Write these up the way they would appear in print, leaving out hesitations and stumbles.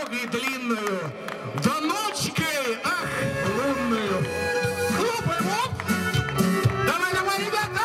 дорогой длинную, да ночкой, ах, лунную. Хлопаем, оп! Давай, давай, ребята!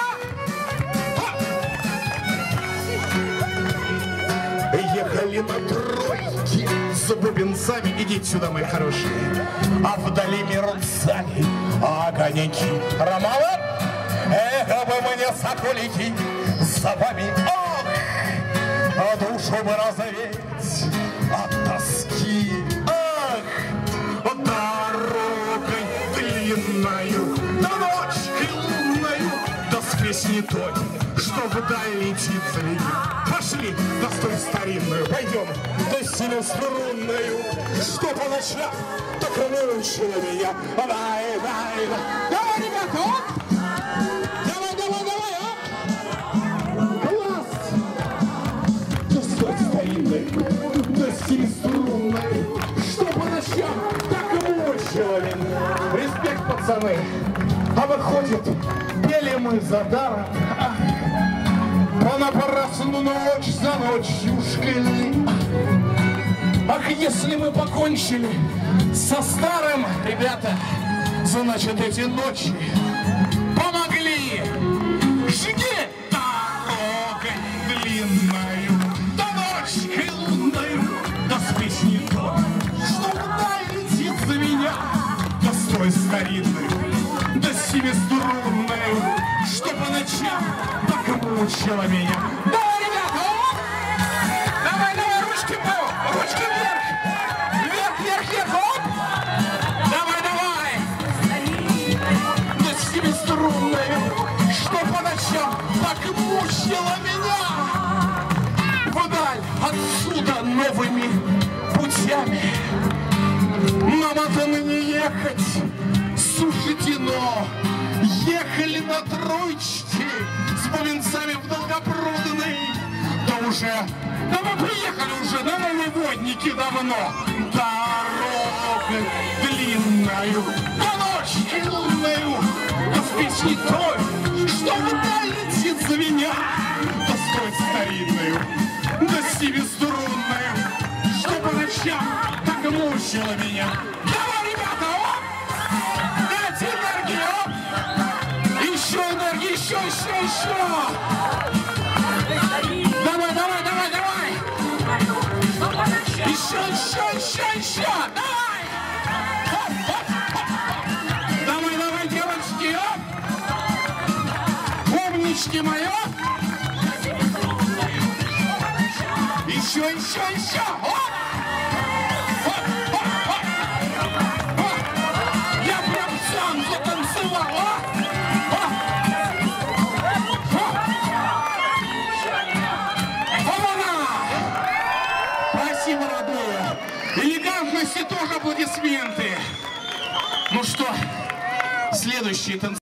Оп! Ехали на тройке с бубенцами. Идите сюда, мои хорошие. А вдали мерцали огоньки. Ромала? Эх, бы мне, соколики, за вами, ох, а душу бы разоветь от тоски. Ах, дорогой длинною, да ночкой лунною, да с песней той, что вдаль летит звенит. Пошли, да с той старинную, пойдем, да с струнною, что по ночам так мучила меня. Дай, дай, дай. Давай, ребята, оп! Давай, давай, давай, оп! Класс! Да с той старинной, да с струнной, что по ночам так мучила меня. Респект, пацаны! А выходит, пели мы за даром. Понапрасну ночь за ночью шкали. Ах, если мы покончили со старым, ребята, значит, эти ночи помогли. Жги дорогой длинною, да ночкой лунною, да с песней той, что вдаль летит за меня, да с той старинной, да с семиструнною, что по ночам так мучила меня. Давай, ребята, оп! Давай, давай, ручки вверх! Вверх, вверх, вверх, оп! Давай, давай! Да с семиструнною, что по ночам так мучила меня. Вдаль отсюда новыми путями нам отныне ехать суждено. Ехали на тройчке с бубенцами в Долгопрудный. Да уже, да мы приехали уже на Нововодники давно. Дорогой длинною, да ночью лунною, да с песней той, что вдаль летит за меня, да с той старинною, да с семиструнною, что по ночам так мучила меня. Давай, ребята, оп! Дайте энергию, оп! Еще энергии, еще! Давай, давай, давай, давай! Еще! Давай! Давай, давай, девочки, оп! Умнички мои, оп! Еще! Оп! Я прям сам затанцевал, Спасибо, родные. Элегантности тоже аплодисменты. Ну что, следующий танцевальный.